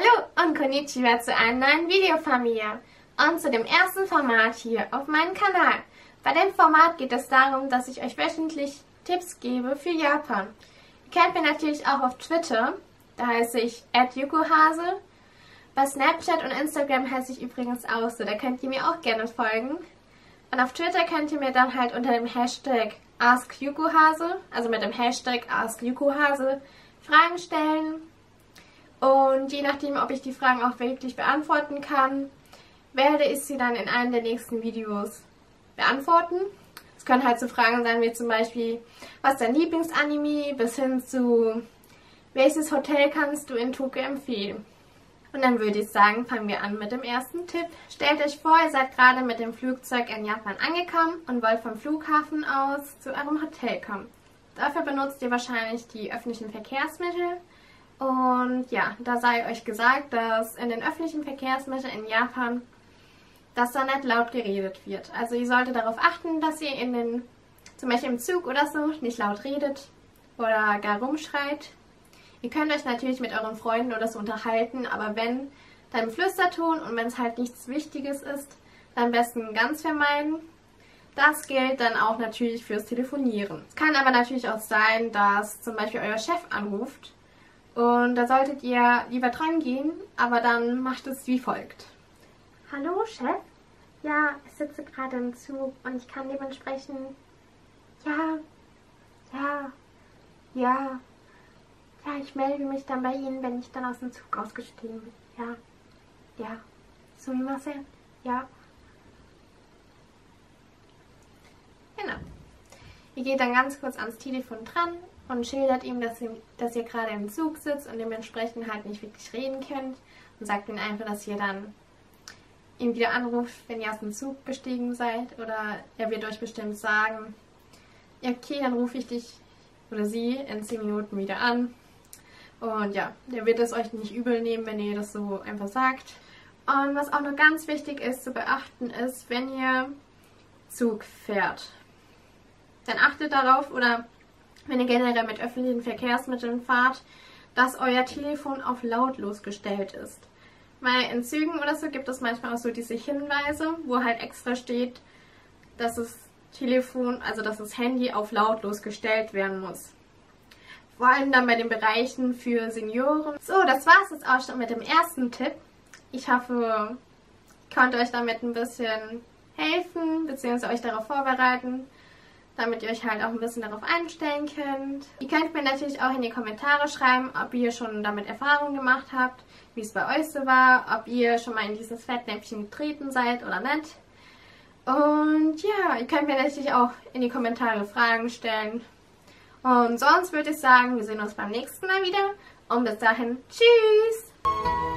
Hallo und Konnichiwa zu einem neuen Video von mir und zu dem ersten Format hier auf meinem Kanal. Bei dem Format geht es darum, dass ich euch wöchentlich Tipps gebe für Japan. Ihr kennt mich natürlich auch auf Twitter, da heiße ich @yukohase. Bei Snapchat und Instagram heiße ich übrigens auch so, da könnt ihr mir auch gerne folgen. Und auf Twitter könnt ihr mir dann halt unter dem Hashtag AskYukohase, also mit dem Hashtag AskYukohase, Fragen stellen. Und je nachdem, ob ich die Fragen auch wirklich beantworten kann, werde ich sie dann in einem der nächsten Videos beantworten. Es können halt so Fragen sein wie zum Beispiel, was ist dein Lieblingsanime, bis hin zu, welches Hotel kannst du in Tokio empfehlen? Und dann würde ich sagen, fangen wir an mit dem ersten Tipp. Stellt euch vor, ihr seid gerade mit dem Flugzeug in Japan angekommen und wollt vom Flughafen aus zu eurem Hotel kommen. Dafür benutzt ihr wahrscheinlich die öffentlichen Verkehrsmittel. Und ja, da sei euch gesagt, dass in den öffentlichen Verkehrsmitteln in Japan, dass da nicht laut geredet wird. Also ihr solltet darauf achten, dass ihr zum Beispiel im Zug oder so, nicht laut redet oder gar rumschreit. Ihr könnt euch natürlich mit euren Freunden oder so unterhalten, aber wenn, dann im Flüsterton, und wenn es halt nichts Wichtiges ist, dann am besten ganz vermeiden. Das gilt dann auch natürlich fürs Telefonieren. Es kann aber natürlich auch sein, dass zum Beispiel euer Chef anruft und da solltet ihr lieber dran gehen, aber dann macht es wie folgt. Hallo Chef? Ja, ich sitze gerade im Zug und ich kann dementsprechend... Ja, ich melde mich dann bei Ihnen, wenn ich dann aus dem Zug ausgestiegen bin. Ja. Sumimasen? Ja. Genau. Ihr geht dann ganz kurz ans Telefon dran und schildert ihm, dass ihr gerade im Zug sitzt und dementsprechend halt nicht wirklich reden könnt und sagt ihm einfach, dass ihr dann ihn wieder anruft, wenn ihr aus dem Zug gestiegen seid, oder er wird euch bestimmt sagen, ja okay, dann rufe ich dich oder sie in 10 Minuten wieder an. Und ja, der wird es euch nicht übel nehmen, wenn ihr das so einfach sagt. Und was auch noch ganz wichtig ist zu beachten ist, wenn ihr Zug fährt, dann achtet darauf, oder wenn ihr generell mit öffentlichen Verkehrsmitteln fahrt, dass euer Telefon auf lautlos gestellt ist. Weil in Zügen oder so gibt es manchmal auch so diese Hinweise, wo halt extra steht, dass das Telefon, also dass das Handy auf lautlos gestellt werden muss. Vor allem dann bei den Bereichen für Senioren. So, das war es jetzt auch schon mit dem ersten Tipp. Ich hoffe, ich konnte euch damit ein bisschen helfen, beziehungsweise euch darauf vorbereiten, damit ihr euch halt auch ein bisschen darauf einstellen könnt. Ihr könnt mir natürlich auch in die Kommentare schreiben, ob ihr schon damit Erfahrung gemacht habt, wie es bei euch so war, ob ihr schon mal in dieses Fettnäpfchen getreten seid oder nicht. Und ja, ihr könnt mir natürlich auch in die Kommentare Fragen stellen. Und sonst würde ich sagen, wir sehen uns beim nächsten Mal wieder. Und bis dahin, tschüss!